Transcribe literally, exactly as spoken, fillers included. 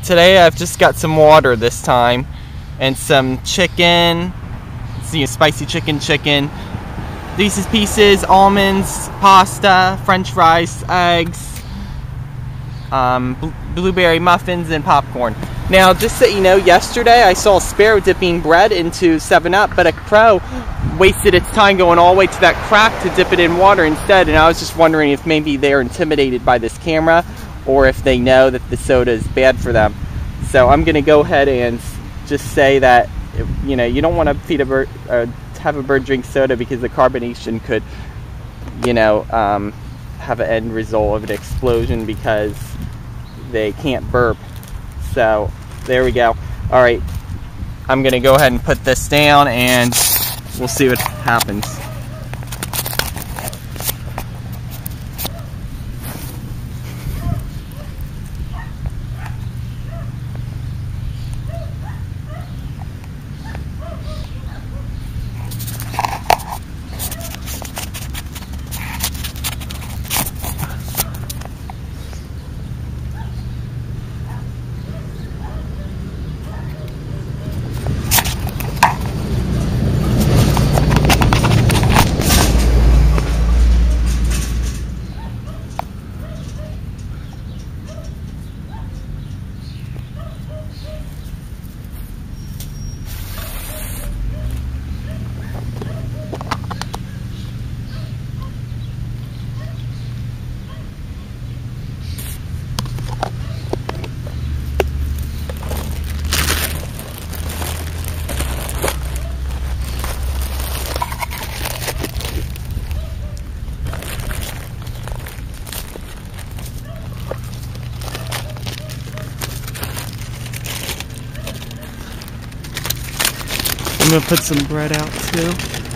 today I've just got some water this time and some chicken. See, spicy chicken, chicken, Reese's Pieces, almonds, pasta, French fries, eggs, um, bl blueberry muffins, and popcorn. Now, just so you know, yesterday I saw a sparrow dipping bread into seven up, but a crow wasted its time going all the way to that crack to dip it in water instead, and I was just wondering if maybe they're intimidated by this camera or if they know that the soda is bad for them. So I'm going to go ahead and just say that, you know, you don't want to feed a bird, uh, have a bird drink soda because the carbonation could, you know, um, have an end result of an explosion because they can't burp. So there we go. All right, I'm gonna go ahead and put this down and we'll see what happens. I'm gonna put some bread out too.